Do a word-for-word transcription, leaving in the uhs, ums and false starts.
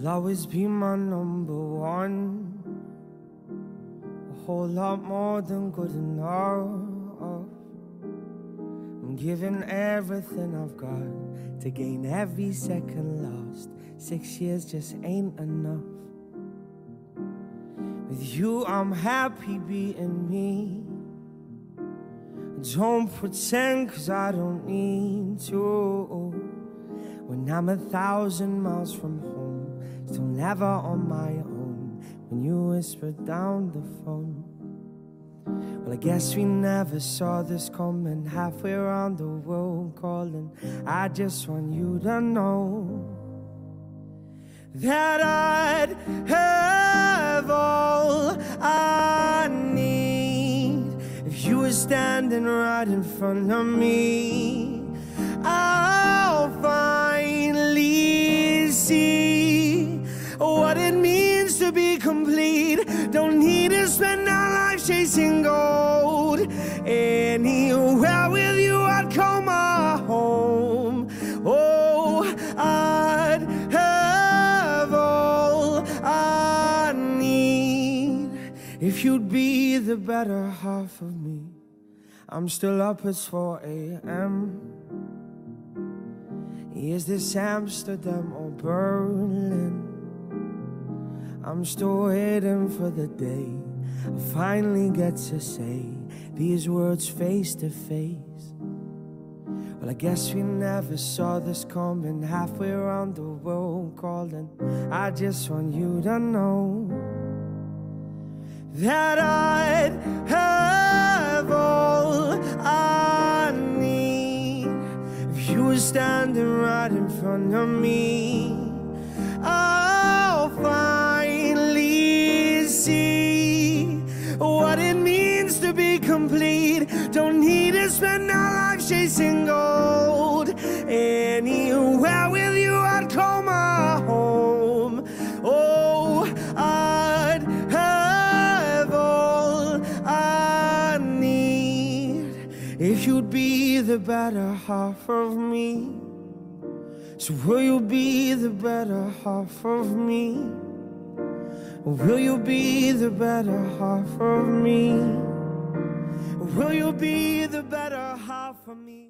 You'll always be my number one, a whole lot more than good enough. I'm giving everything I've got to gain every second lost. Six years just ain't enough. With you I'm happy being me. Don't pretend, cause I don't need to. When I'm a thousand miles from home, still never on my own. When you whisper down the phone, well, I guess we never saw this coming. Halfway around the world calling. I just want you to know that I'd have all I need if you were standing right in front of me. I'll finally see what it means to be complete. Don't need to spend our lives chasing gold. Anywhere with you I'd call my home. Oh, I'd have all I need if you'd be the better half of me. I'm still up at four A M Is this Amsterdam or Berlin? I'm still waiting for the day I finally get to say these words face to face. Well, I guess we never saw this coming. Halfway around the world calling. I just want you to know that I'd have all I need if you were standing right in front of me. I'll finally see what it means to be complete. Don't need to spend our lives chasing gold. Anywhere with you I'd call my home. Oh, I'd have all I need if you'd be the better half of me. So will you be the better half of me? Or will you be the better half of me? Or will you be the better half of me?